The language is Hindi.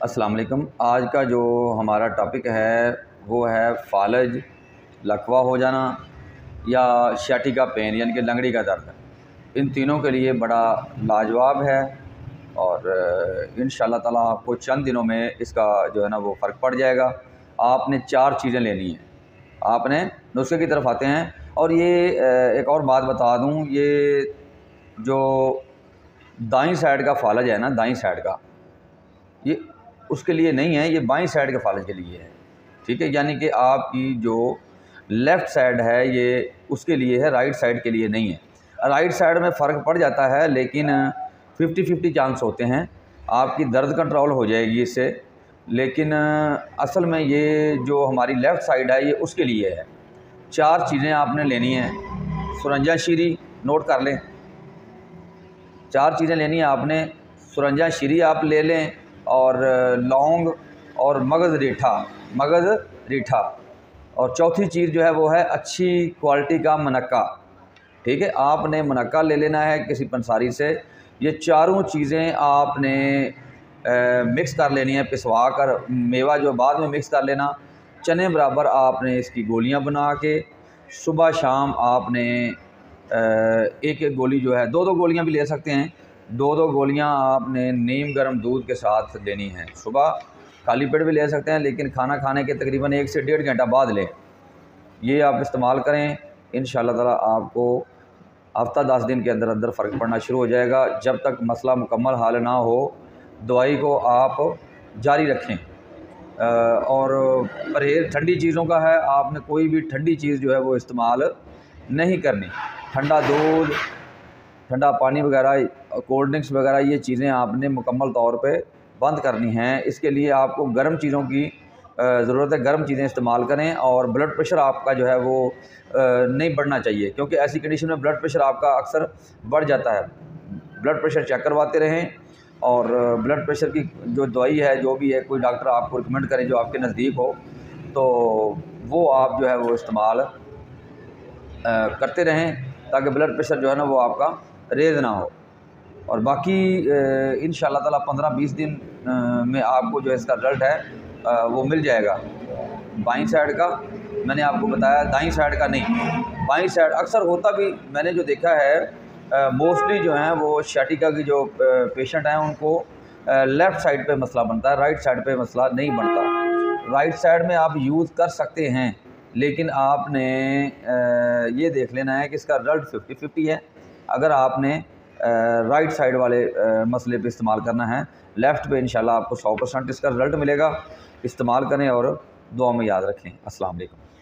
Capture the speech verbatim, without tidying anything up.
अस्सलाम वालेकुम। आज का जो हमारा टॉपिक है वो है फालज, लकवा हो जाना या शाटिका पेन यानी कि लंगड़ी का दर्द। इन तीनों के लिए बड़ा लाजवाब है और इंशाअल्लाह ताला आपको चंद दिनों में इसका जो है ना वो फ़र्क पड़ जाएगा। आपने चार चीज़ें लेनी हैं। आपने नुस्खे की तरफ आते हैं और ये एक और बात बता दूं, ये जो दाईं साइड का फालज है ना, दाईं साइड का, ये उसके लिए नहीं है, ये बाईं साइड के फालज के लिए है। ठीक है, यानी कि आपकी जो लेफ़्ट साइड है ये उसके लिए है, राइट साइड के लिए नहीं है। राइट साइड में फ़र्क पड़ जाता है लेकिन फिफ्टी फिफ्टी चांस होते हैं, आपकी दर्द कंट्रोल हो जाएगी इससे। लेकिन असल में ये जो हमारी लेफ़्ट साइड है ये उसके लिए है। चार चीज़ें आपने लेनी हैं। सुरंजा शीरी नोट कर लें, चार चीज़ें लेनी है आपने। सुरंजा शीरी आप ले लें और लौंग और मगज़ रीठा, मगज़ रीठा और चौथी चीज़ जो है वो है अच्छी क्वालिटी का मुनक्का। ठीक है, आपने मुनक्का ले लेना है किसी पंसारी से। ये चारों चीज़ें आपने आ, मिक्स कर लेनी है, पिसवा कर। मेवा जो बाद में मिक्स कर लेना। चने बराबर आपने इसकी गोलियां बना के सुबह शाम आपने एक एक गोली जो है, दो दो गोलियां भी ले सकते हैं, दो दो गोलियां आपने नीम गर्म दूध के साथ लेनी है। सुबह खाली पेट भी ले सकते हैं लेकिन खाना खाने के तकरीबन एक से डेढ़ घंटा बाद लें। ये आप इस्तेमाल करें, इंशाअल्लाह ताला आपको हफ्ता दस दिन के अंदर अंदर फ़र्क पड़ना शुरू हो जाएगा। जब तक मसला मुकम्मल हल ना हो दवाई को आप जारी रखें। और परहेज़ ठंडी चीज़ों का है, आपने कोई भी ठंडी चीज़ जो है वो इस्तेमाल नहीं करनी। ठंडा दूध, ठंडा पानी वगैरह, कोल्ड ड्रिंक्स वगैरह, ये चीज़ें आपने मुकम्मल तौर पे बंद करनी हैं। इसके लिए आपको गर्म चीज़ों की ज़रूरत है, गर्म चीज़ें इस्तेमाल करें। और ब्लड प्रेशर आपका जो है वो नहीं बढ़ना चाहिए, क्योंकि ऐसी कंडीशन में ब्लड प्रेशर आपका अक्सर बढ़ जाता है। ब्लड प्रेशर चेक करवाते रहें और ब्लड प्रेशर की जो दवाई है, जो भी है, कोई डॉक्टर आपको रिकमेंड करें जो आपके नज़दीक हो, तो वो आप जो है वो इस्तेमाल करते रहें ताकि ब्लड प्रेशर जो है ना वो आपका रेज़ ना हो। और बाकी इंशाअल्लाह ताला पंद्रह बीस दिन में आपको जो इसका रिज़ल्ट है वो मिल जाएगा। बाईं साइड का मैंने आपको बताया, दाईं साइड का नहीं। बाईं साइड अक्सर होता भी मैंने जो देखा है, मोस्टली जो हैं वो शाटिका की जो पेशेंट हैं उनको लेफ़्ट साइड पे मसला बनता है, राइट साइड पे मसला नहीं बनता। राइट साइड में आप यूज़ कर सकते हैं लेकिन आपने ये देख लेना है कि इसका रिज़ल्ट फिफ्टी फिफ्टी है। अगर आपने राइट साइड वाले मसले पे इस्तेमाल करना है, लेफ़्ट पे इंशाल्लाह आपको सौ परसेंट इसका रिज़ल्ट मिलेगा। इस्तेमाल करें और दुआ में याद रखें। अस्सलाम वालेकुम।